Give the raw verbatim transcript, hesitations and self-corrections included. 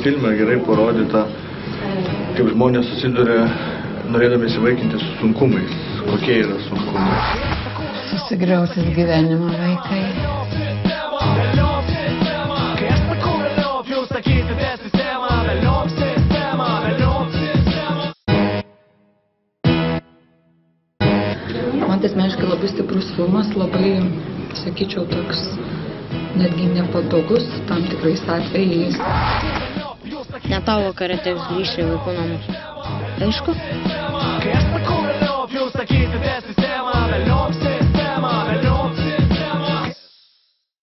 filme gerai parodyta, kaip žmonės susiduria norėdami įsivaikinti su sunkumais. Kokie yra sunkumai? Susigriautis gyvenimo vaikai. Man tai asmeniškai labai stiprus filmas, labai, sakyčiau, toks netgi nepatogus tam tikrais atvejais. Ne tau vakarė teks grįžti į vaikų namus. Aišku?